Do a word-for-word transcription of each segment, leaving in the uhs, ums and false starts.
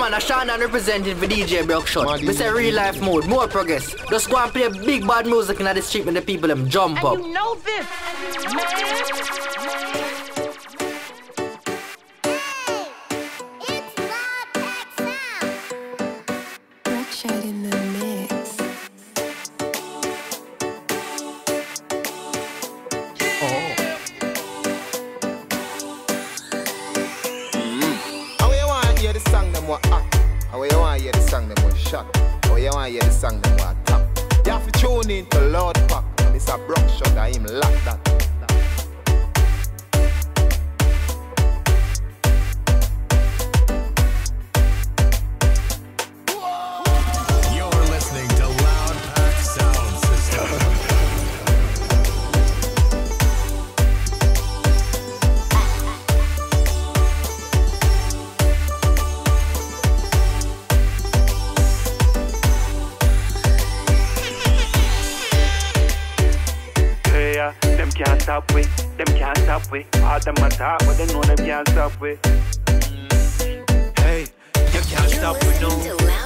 man, a Shannon representing for D J Bruckshot. We say real life mode, more progress. Just go and play big bad music in the street when the people them jump and up. You know this, man. Oh, you want to hear the song them what top. You have to tune in to Lord Pack. It's a Bruckshot, I him lock that. You're listening to Loud Pack Sound System. Them can't stop we, them can't stop we. All them a talk, but they know them can't stop we. Mm. Hey, you can't stop we no.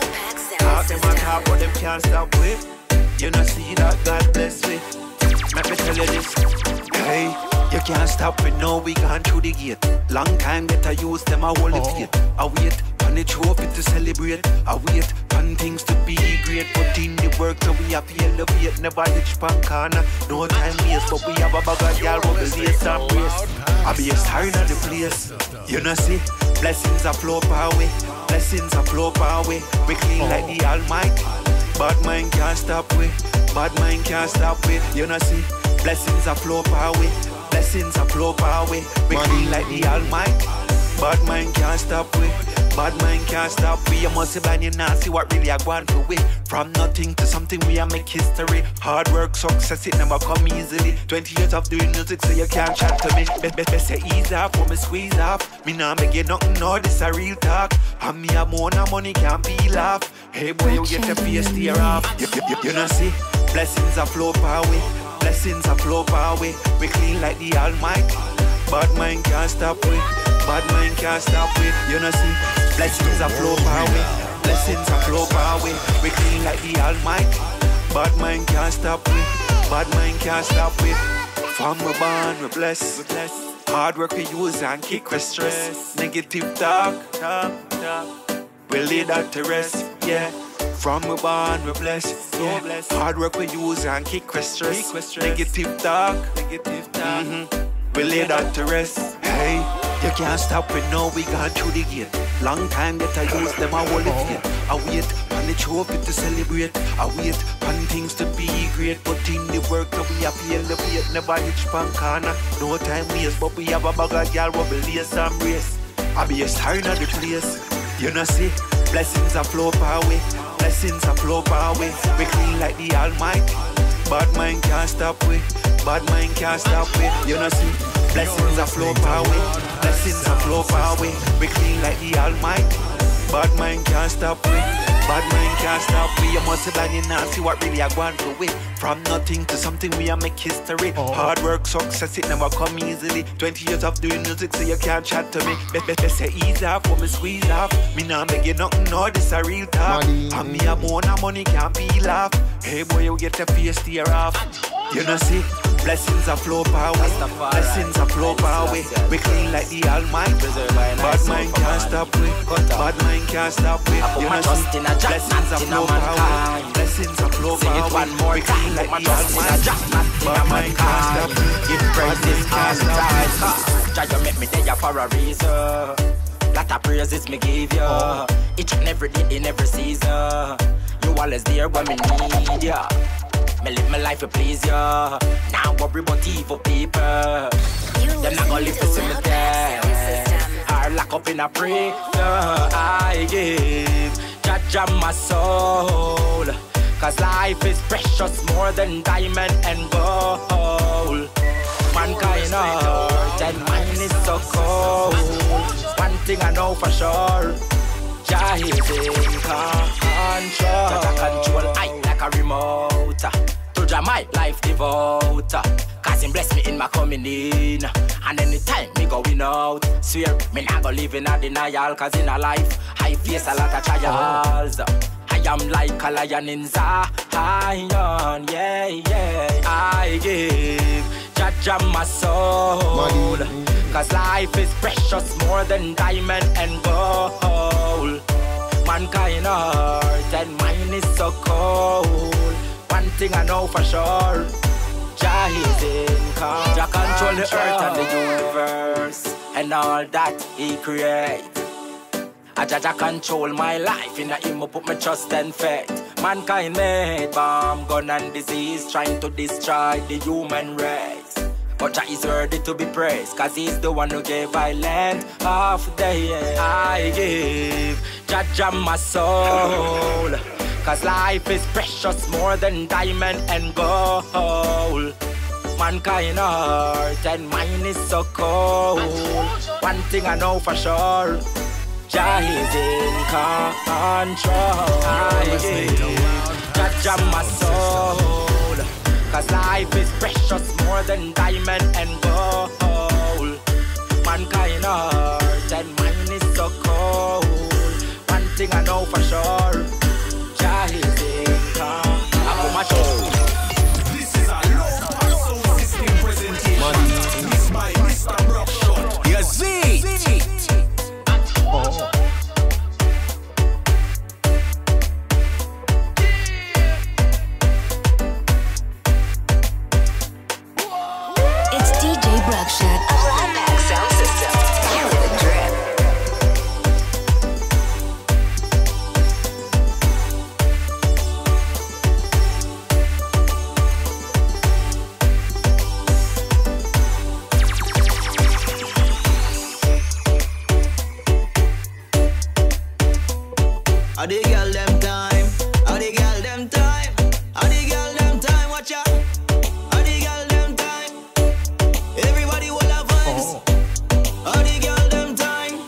All them a talk, but them can't stop we. You know see that God bless we. Let me tell you this. Hey, you can't stop we no. We gone through the gate. Long time that I use them, I hold it faith. I wait on the trophy to celebrate. I wait on things to be great. Put in the work so we have to elevate. Never ditch pan corner. No time waste, but we have a bag of y'all what we lace and brace. I be a star in the place. You know see, blessings are flow power way. Blessings are flow power way. We clean like the Almighty. Bad mind can't stop we. Bad mind can't stop we. You know see, blessings are flow power way. Blessings are flow power way. We clean like the Almighty. Bad mind can't stop we. Bad mind can't stop we. You must be blind, you not see what really I want for we. From nothing to something we are make history. Hard work, success, it never come easily. Twenty years of doing music so you can't chat to me. Best best best say ease off, when me squeeze off. Me nah make you nothing, no, this a real talk. And me have more than money, can't be laugh. Hey boy, you get the face tear off. You, you, you, you know see, blessings are flow power way. Blessings are flow power way. We clean like the Almighty. Bad mind can't stop we. Bad mind can't stop we. You know see, blessings are flow power way. Blessings are flow power way. We clean like the Almighty. Bad mind can't stop we. Bad mind can't stop we. From we born we bless. Hard work we use and kick we stress. Negative talk, talk, talk. We lay that to rest, yeah. From we born we bless, yeah. Hard work we use and kick we stress. Negative talk, negative talk. Mm-hmm. We lay that to rest. Hey, you can't stop we know we gone through the gate. Long time that I use them, I hold it faith. I wait on the trophy to celebrate. I wait on things to be great. Put in the work so we have to elevate. Never hitch pan corner. No time waste, but we have a bag of y'all what we lace and brace. I be a star in the place. You know see, blessings are flow power way. Blessings are flow power way. We clean like the Almighty. Bad mind can't stop we. Bad mind can't stop we. You know see, blessings are flow power way. Blessings are flow power way. We clean like the Almighty. Bad mind can't stop we. Bad mind can't stop we. You must be blind, you not see what really I want to win. From nothing to something we are make history. Hard work, success, it never come easily. Twenty years of doing music so you can't chat to me. Best best best say ease off, when me squeeze off. Me nah make you nothing, no, this a real talk. And me have more than money, can't be laugh. Hey boy, you get your face tear off. You know see, blessings are flow power way. Blessings are flow power way. We clean like the Almighty. Bad mind can't stop we. Bad mind can't stop we. You know see, blessings are flow power way. Blessings are flow power way. We clean like the Almighty. Bad mind can't stop we. Give praises can't stop we. Jah, you make me there for a reason. Lot of praises me give you. Each and every day in every season. You always there when me need ya. Me live my life to please ya. Now worry about evil people. Them not gonna live to see me dead. Or lock up in a prison. I give Jah Jah my soul. Cause life is precious more than diamond and gold. Mankind hurt and mine is so cold. One thing I know for sure, Jah is in control. Jah Jah control I like a remote. To Jah my life devote. Cause him bless me in my coming in. And anytime me going out, swear me not go live in a denial. Cause in a life, I face a lot of trials. I am like a lion in Zion, yeah, yeah. I give Jah my soul. Cause life is precious more than diamond and gold. Mankind heart and mine is so cold. One thing I know for sure, Jah is in control. Jah control the earth and the universe and all that he create. Jah Jah control my life, in a him I put my trust and faith. Mankind made bomb, gun and disease, trying to destroy the human race. But Jah is worthy to be praised, cause he's the one who gave I land half the year. I give Jah Jah my soul, cause life is precious more than diamond and gold. Mankind heart and mine is so cold. One thing I know for sure, Jah is in control. I give Jah Jah my soul, cause life is precious more than diamond and gold. Mankind heart and mine is so cold. One thing I know for sure, Jah is in control. I put my show. This is a low sound system presentation. Mixed by Mister Brockshot. Yes, it. Oh. It's D J Brockshot of Loud Pack Sound System. Feel the drip. How the girl them time? How the girl them time? How the girl them time? Watch out! How the girl them time? Everybody will have vibes. How the girl them time?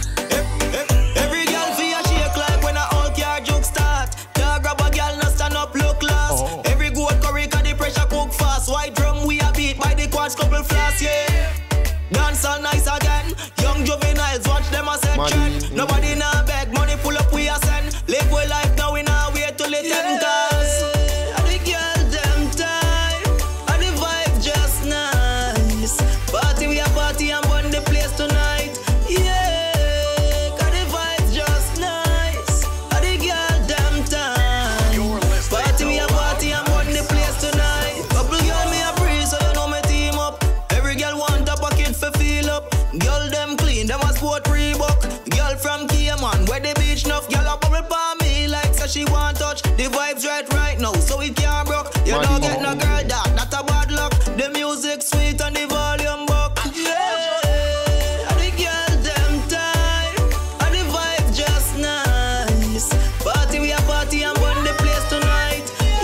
Every girl feel shake like when a whole car joke start. Dog grab a girl, no stand up, look class. Every goat curry, cause the pressure cook fast. White drum we a beat by the quads, couple flash, yeah. Dance all nice again. Young juveniles, watch them a set trend. Nobody nah beg, money pull up we a send. Live with life now, we nah wait till it end. Cause how the girl them time, how the vibe just nice. Party we a party and burn the place tonight. Yeah, cause the vibe just nice. How the girl them time, party we a party and burn the place tonight. Couple girl me a breeze, so you know me team up. Every girl want a pocket for feel up. Girl them clean, them a sport Reebok. Girl from Cayman, where the beach enough. Girl a bubble pa me like so she want touch. The vibes right right now, so it can't broke. You don't get no girl that, not a bad luck. The music sweet and the volume buck. Yeah, and the girl them time, and the vibe just nice. Party we a party and burn the place tonight.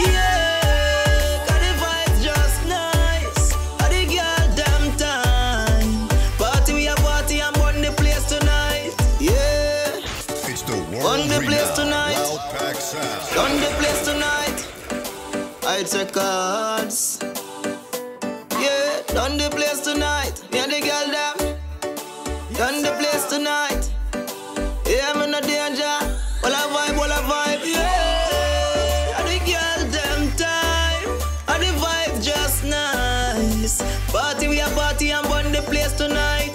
Yeah, cause the vibe just nice. And the girl them time, party we a party and burn the place tonight. Yeah, It's the world burn the place tonight. Loud Pack Sound. Done the place tonight. I take cards. Yeah, done the place tonight. Me and the girl them. Done the place tonight. Yeah, I'm in a danger. All a vibe, all a vibe. Yeah, and the girl them time. And the vibe just nice. Party we a party and burn the place tonight.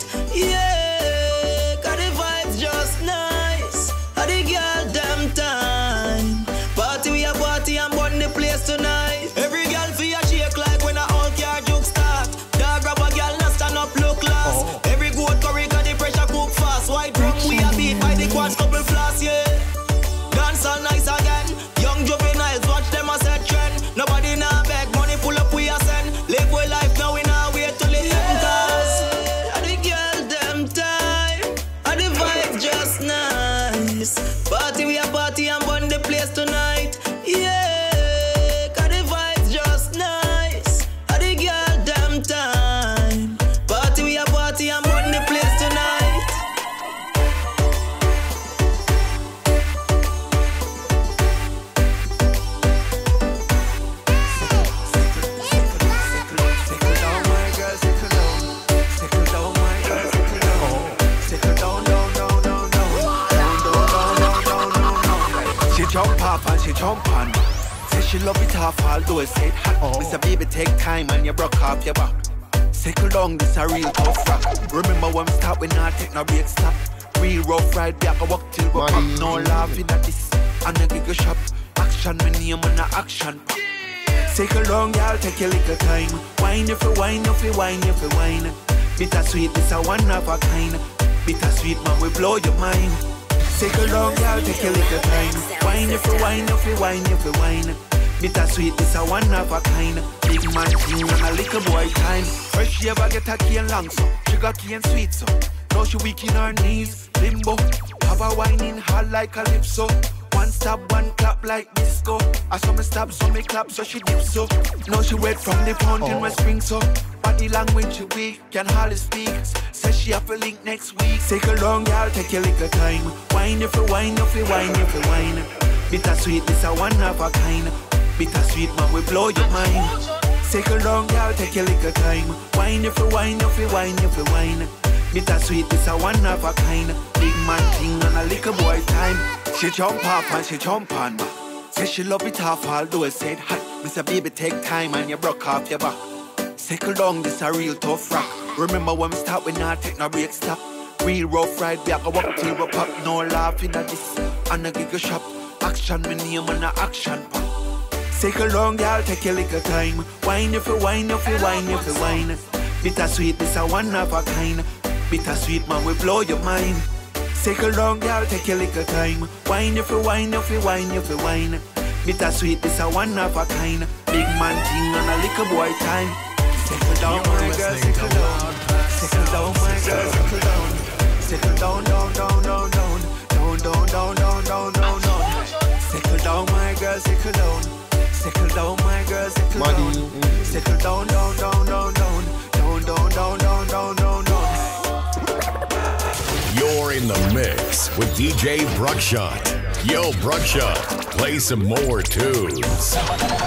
Yeah, cause the vibe just nice. And the girl them time. Party we a party and burn the place tonight. Every girl feel shake like when a whole car joke start. Dog grab a girl, no stand up, look class. Every goat curry, cause the pressure jump off and she jump on. Say she love it off, although it said hot. Oh. Mister Baby, take time and you broke off your back. Circle down, this a real tough rock. Remember when we start, we not take no break stop. Real rough ride back, I walk till we pop. No laughing at this, and a giggle shop. Action, my name on the action pop. Circle down, y'all, take your little time. Wine if you wine, if you wine, if you wine. Bitter sweet, this a one of a kind. Bitter sweet, man, we blow your mind. Circle down, y'all, take your little time. Wine if you wine, if you wine, if you wine. Bitter sweet, this a one of a kind. Big man thing and a little boy time. First she ever get a key and long so. Sugar key and sweet so. Now she weak in her knees, limbo. Have a wine in her like a calypso. One stop, one clap like disco. I saw me stop, so me clap, so she dip so. Now she wet from the fountain oh. where spring so. Body language she weak, can hardly speak. Says she have a link next week. Take a long y'all, take your little time. Wine if you wine, if you wine, if you wine. Bitter sweet, this a one of a kind. Bitter sweet man, we blow your mind. Take a long y'all, take your little time. Wine if you wine, if you wine, if you wine. Bitter sweet, this a one of a kind. Big man thing and a little boy time. She jump off and she jump on back. Say she love it off, although it said hot. Mister Baby, take time and you broke off your back. Circle down, this a real tough rock. Remember when we start, we not take no break stop. Real rough ride back, I walk till we pop. No laughing at this, and a giggle shop. Action, my name on the action pop. Circle down, y'all, take your little time. Wine if you wine, if you wine, if you wine. Bitter sweet, this a one of a kind. Bitter sweet, man, we blow your mind. Circle down, y'all, take your little time. Wine if you wine, if you wine, if you wine. Bitter sweet, this a one of a kind. Big man thing and a little boy time. Circle down, my girl, circle down. Circle down, my girl, circle down. Circle down, down, down, down, down. Down, down, down, down, down, down, down. Circle down, my girl, circle down. Circle down, my girl, circle down. Circle down, down, down, down, down. Down, down, down, down, down, down, down. You're in the mix with D J Bruckshot. Yo, Bruckshot, play some more tunes.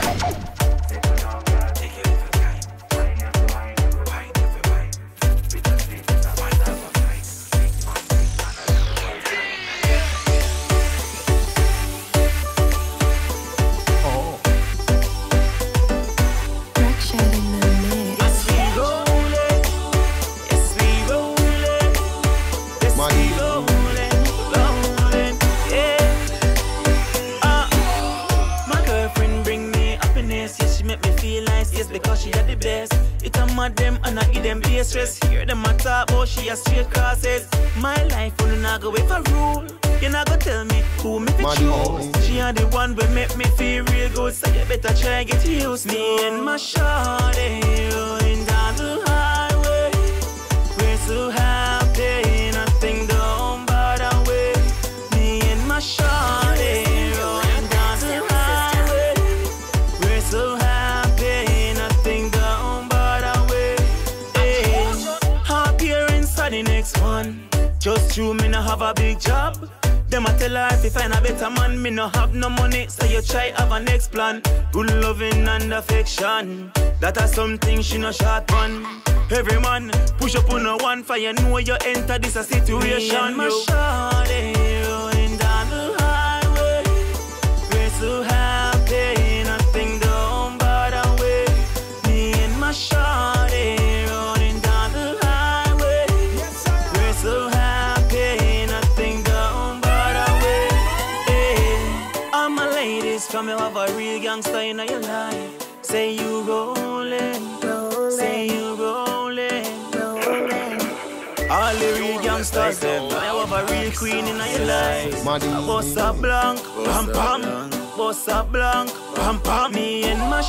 She a straight crosses. My life will not go with a rule. You not gonna tell me who me to choose. She are the one who make me feel real good. So you better try get used. Me and my shawty rolling down the highway. We're so happy, nothing don't bother way. Me and my shawty rolling down the highway. We're so happy, nothing don't bother way. Hey, happier inside the next one. Just true, me no have a big job. Them a tell her if you find a better man, me no have no money, so you try have a next plan. Good loving and affection, that are something she no short on. Every man push up on a one fire, you know you enter this a situation. Me and my shawty rolling down the highway. We're so happy, nothing don't bother way. Me and my shawty rolling down the highway. We're so happy, nothing don't bother way. Hey, all my ladies, come here, have a real gangster in your life. Say you rolling, rolling. Say you rolling, rolling. All the real youngsters, them. I have a real queen in your life. Bossa Blanc, pam pam. Bossa Blanc, pam pam. Me and my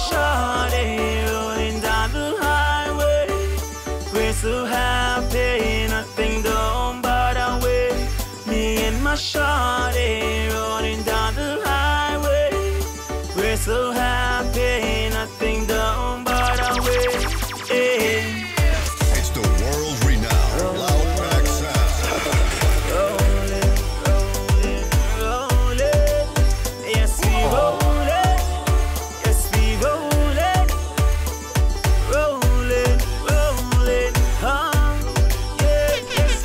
shawty rolling down the highway. We're so happy, nothing don't bother way. Me and my shawty rolling down the highway. We're so happy, nothing don't bother way. Hey. It's the world renowned Loud Pack Sound. Rolling, rolling, rolling. Yes, we rolling. Yes, we rolling. Rolling, rolling. Huh? Yeah, yes,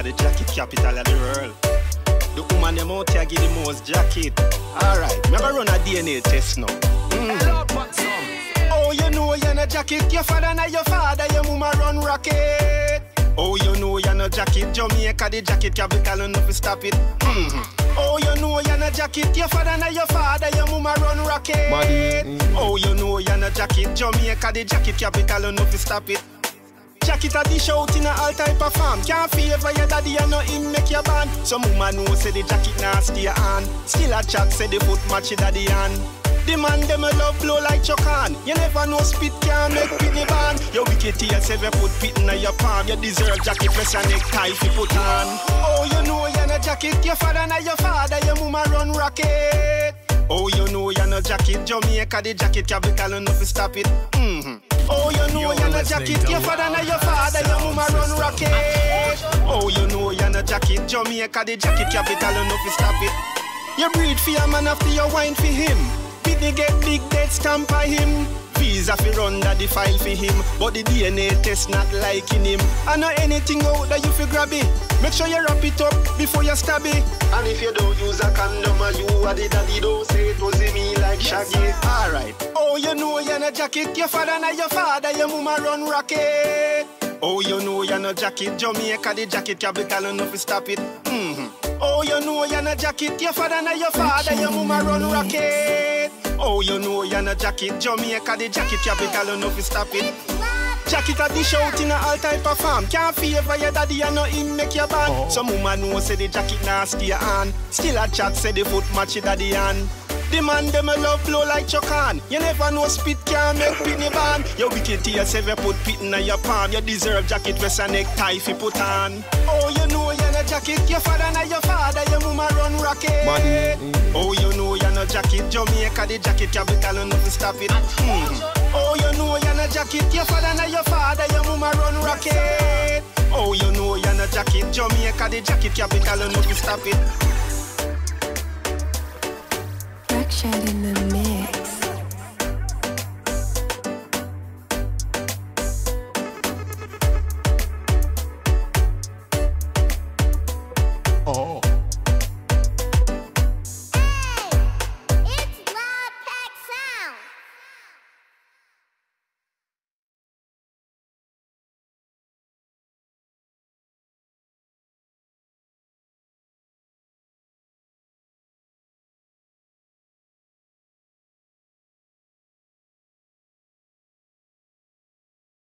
the jacket capital of the world. The woman them out here give the most jacket. Alright, never run a D N A test now. Mm. Oh, you know you're no jacket. Your father and your father, your mama run rocket. Oh, you know you're no jacket. Jamaica, the jacket capital, enough to stop it. Mm. Oh, you know you're no jacket. Your father and your father, your mama run rocket. Mm. Oh, you know you're no jacket. Jamaica, the jacket capital, enough to stop it. Jacket a dish out in a all type of farm. Can't favor your daddy and no him make your band. Some woman know say the jacket nasty your hand. Still a chat say the foot match your daddy hand. The man them a love blow like chocan. You never know spit can make pitney band. Your wicked tears ever put pit in your palm. You deserve jacket press and necktie if you put on. Oh, you know you're no jacket. Your father and your father, your mama run rocket. Oh, you know you're no jacket. Jamaica the jacket capital enough to stop it. Mm-hmm. Oh, you know you're no jacket. Your father and your father, your mama run rocket. Oh, you know you're no jacket. Jamaica the jacket capital enough to stop it. You breed for your man after you wine for him. Pitney get big dead stamp by him. Visa fi run that the file for him. But the D N A test not liking him. I know anything out that you fi grab it. Make sure you wrap it up before you stab it. And if you don't use a condom, you are the daddy, don't say it was me like Shaggy. Alright. Oh, you know you're no jacket. Your father and your father, your mama run rocket. Oh, you know you're no jacket. Jamaica the jacket capital enough to stop it. Mm-hmm. Oh, you know you're no jacket. Your father and your father, your mama run rocket. Oh, you know you're no jacket. Jamaica the jacket capital enough to stop it. Jacket a dish out in a all type of farm. Can't favor your daddy and no him make your band. Oh. Some woman know say the jacket nasty your hand. Still a chat say the foot match your daddy hand. The man them a love blow like chocan. You never know spit can make pitney band. Your wicked tears ever put pit in your palm. You deserve jacket vest and necktie if you put on. Oh, you know you're no jacket. Your father and your father, your mama run rocket. Oh, you know you're no jacket. Jamaica the jacket capital enough to stop it. Mm. Oh, you know you're no jacket. Your father and your father, your mama run rocket. Oh, you know you're no jacket. Jamaica the jacket capital enough to stop it. Rockshot in the mix.